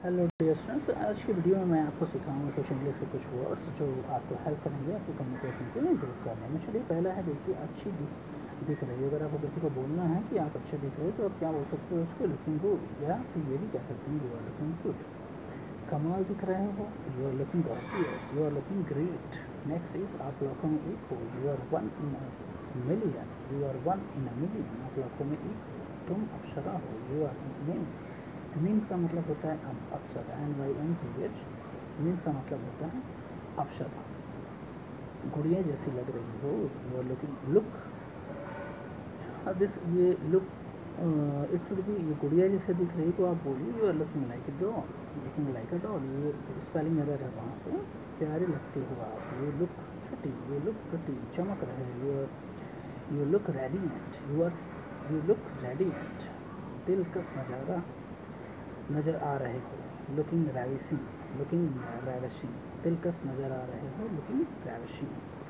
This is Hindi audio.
हेलो डियर स्टूडेंट्स, आज की वीडियो में मैं आपको सिखाऊंगा कुछ इंग्लिश के कुछ वर्ड्स जो आपको हेल्प करेंगे आपकी कम्युनिकेशन को इम्प्रूव करने में। चलिए पहला है, देखिए अच्छी दिख रही है। अगर आपको किसी को बोलना है कि आप अच्छे दिख रहे हो तो आप क्या बोल सकते हो उसको, लुकिंग गुड, या फिर ये भी कह सकते हैं यू आर लुकिंग गुड। कमाल दिख रहे हो, you are looking gorgeous, you are looking great. Next is आप लाखों में एक हो, you are one in million, you are one in a million, आप लाखों में एक हो। तुम अप्सरा हो, यू आर निम्फ। निम्फ का मतलब होता है अप्सरा, NYMPH। निम्फ का मतलब होता है अप्सरा। गुड़िया जैसी लग रही हो, you are looking look this, ये लुक इट शुड बी, ये गुड़िया जैसे दिख रही तो आप बोलिए you are looking like a doll, looking like a doll. ये स्पेलिंग एरर है वहाँ पे, प्यारे लगते हो आप, you look chatty, you look pretty, चमक रहे, you look radiant, you look radiant. दिलकश नज़ारा नज़र आ रहे हो, लुकिंग रैविशिंग, लुकिंग रैविशिंग। दिलकश नज़र आ रहे हो, लुकिंग रैविशिंग।